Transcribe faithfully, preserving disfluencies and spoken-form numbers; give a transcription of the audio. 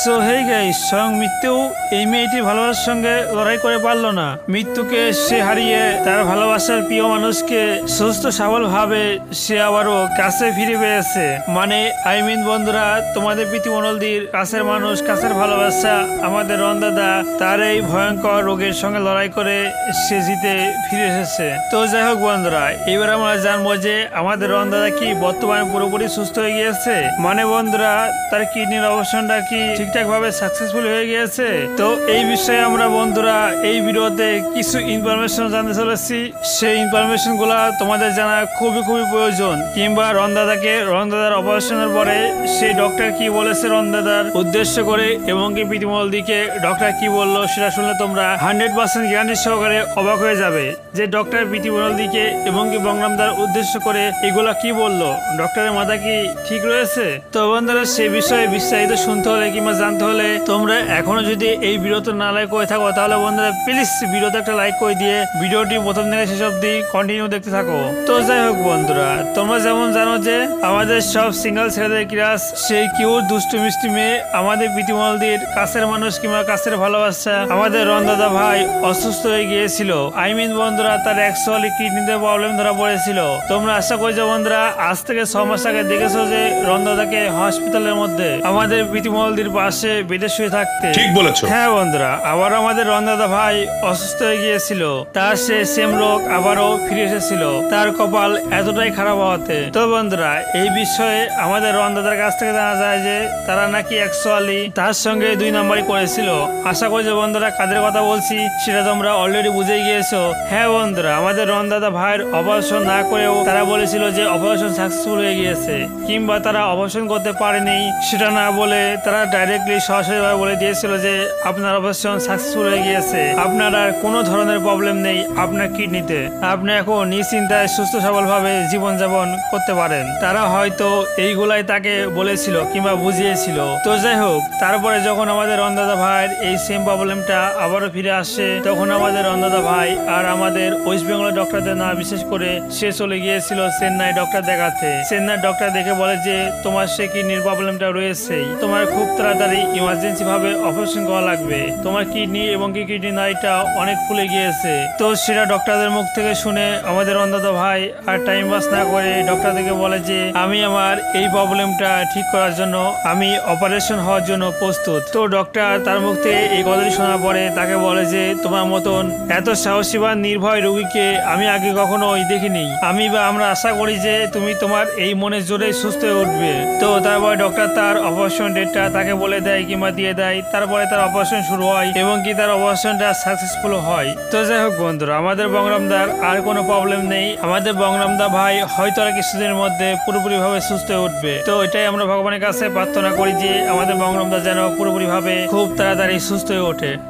So hey guys, স্বয়ং মৃত্যু এই মেয়েটির ভালোবাসার সঙ্গে লড়াই করে পারল না। মৃত্যুকে সে হারিয়ে তার ভালোবাসার প্রিয় মানুষকে সুস্থ সবল ভাবে সে আবারও কাছে ফিরে পেয়েছে। মানে আই মিন বন্ধুরা, তোমাদের প্রীতি মণ্ডলদির কাছের মানুষ, কাছের ভালোবাসা আমাদের রন দাদা তার এই ভয়ঙ্কর রোগের সঙ্গে লড়াই করে সে জিতে ফিরে এসেছে। তো যাই হোক বন্ধুরা, এবার আমরা জানবো যে আমাদের রন দাদা কি বর্তমানে পুরোপুরি সুস্থ হয়ে গিয়েছে। মানে বন্ধুরা, তার কিডনির অপারেশনটা কি ঠিকঠাক ভাবে সাকসেসফুল হয়ে গিয়েছে। তো এই বিষয়ে আমরা বন্ধুরা এই ভিডিওতে কিছু ইনফরমেশন জানতে চলেছি। সেই ইনফরমেশন গুলা তোমাদের জানা খুবই খুবই প্রয়োজন। কিংবা রন দাদাকে রন দাদার অপারেশনের পরে সেই ডক্টর কি বলেছে রন দাদার উদ্দেশ্য করে, এবং কি প্রীতি মণ্ডলদিকে ডক্টর কি বললো সেটা শুনলে তোমরা হান্ড্রেড পার্সেন্ট গ্যারান্টি সহকারে অবাক হয়ে যাবে যে ডক্টর প্রীতি মণ্ডলদিকে এবং কি বংরামদার উদ্দেশ্য করে এগুলা কি বললো। ডক্টরের মাথা কি ঠিক রয়েছে? তো বন্ধুরা, সেই বিষয়ে বিস্তারিত শুনতে হলে কিংবা জানতে হলে তোমরা এখনো যদি এই ভিডিওতে না লাইক করে থাকো, তাহলে বন্ধুরা প্লিজ ভিডিওতে একটা লাইক করে দিয়ে ভিডিওটি প্রথম থেকে শেষ অবধি কন্টিনিউ দেখতে থাকো। তো যাই হোক বন্ধুরা, তোমরা যেমন জানো যে আমাদের সব সিঙ্গেল ছেলেদের ক্রাশ সেই কিউর দুষ্টু মিষ্টি মেয়ে আমাদের প্রীতি মণ্ডলদির কাছের মানুষ কিংবা কাছের ভালোবাসা আমাদের রন দাদা ভাই অসুস্থ হয়ে গিয়েছিল। আই মিন বন্ধুরা, তার অ্যাকচুয়ালি কিডনিতে প্রবলেম ধরা পড়েছিল। তোমরা আশা করি যে বন্ধুরা আজ থেকে ছ মাস আগে দেখেছো যে রন দাদাকে হসপিটালের মধ্যে আমাদের প্রীতি মণ্ডলদির পাশে বেডে শুয়ে থাকতে। ঠিক বলেছো। হ্যাঁ বন্ধুরা, আবার আমাদের রন দাদা ভাই অসুস্থ হয়ে গিয়েছিল। তার সে সেম রোগ আবারও ফিরে এসেছিল তার কপাল এতটাই খারাপ হওয়াতে। তো বন্ধুরা, এই বিষয়ে আমাদের রন দাদার কাছ থেকে জানা যায় যে তারা নাকি অ্যাকচুয়ালি তার সঙ্গে দুই নাম্বারই করেছিল। আশা করি যে বন্ধুরা কাদের কথা বলছি সেটা তোমরা অলরেডি বুঝে গিয়েছো। হ্যাঁ বন্ধুরা, আমাদের রন দাদা ভাইয়ের অপারেশন না করেও তারা বলেছিল যে অপারেশন সাকসেসফুল হয়ে গিয়েছে, কিংবা তারা অপারেশন করতে পারেনি সেটা না বলে তারা ডাইরেক্টলি সরাসরি ভাবে বলে দিয়েছিল যে আপনার অপারেশন সাকসেসফুল হয়ে গিয়েছে, আপনার আর কোনো ধরনের প্রবলেম নেই আপনার কিডনিতে, আপনি এখন নিশ্চিন্তায় সুস্থ সবল ভাবে জীবনযাপন করতে পারেন। তারা হয়তো এইগুলাই তাকে বলেছিল কিংবা বুঝিয়েছিল। তো যাই হোক, তারপরে যখন আমাদের রন দাদা ভাইয়ের এই সেম প্রবলেমটা আবারও ফিরে আসে, তখন আমাদের রন দাদা ভাই আর আমাদের ওয়েস্ট বেঙ্গলের ডক্টরদের না বিশেষ করে সে চলে গিয়েছিল চেন্নাই ডক্টর দেখাতে। চেন্নাই ডক্টর দেখে বলে যে তোমার সে কিডনির প্রবলেমটা রয়েছেই, তোমার খুব তাড়াতাড়ি ইমার্জেন্সি ভাবে অপারেশন করা লাগবে, তোমার কিডনি এবং কি কিডনি নাড়িটা অনেক ফুলে গিয়েছে। তো সেটা ডক্টরদের মুখ থেকে শুনে আমাদের রন দাদা ভাই আর টাইম পাস না করে ডক্টরদেরকে বলে যে আমি আমার এই প্রবলেমটা ঠিক করার জন্য আমি অপারেশন হওয়ার জন্য প্রস্তুত। তো ডক্টর তার মুখ থেকে এই কথাটি শোনার পরে তাকে বলে যে তোমার মতন এত সাহসীবান নির্ভয় রোগীকে আমি আগে কখনোই দেখিনি, আমি বা আমরা আশা করি যে তুমি তোমার এই মনের জোরে সুস্থ হয়ে উঠবে। তো তারপরে ডক্টর তার অপারেশন ডেটটা তাকে বলে দেয় কিংবা দিয়ে দেয়। তারপরে তার অপারেশন শুরু হয় এবং কি তার অপারেশনটা সাকসেসফুল হয়। তো যাই হোক বন্ধুরা, আমাদের বংরামদার আর কোনো প্রবলেম নেই। আমাদের বংরামদা ভাই হয়তো আর কিছুদিনের মধ্যে পুরোপুরি ভাবে সুস্থ হয়ে উঠবে। তো এটাই আমরা ভগবানের কাছে প্রার্থনা করি যে আমাদের বংরামদা যেন পুরোপুরি ভাবে খুব তাড়াতাড়ি সুস্থ হয়ে ওঠে।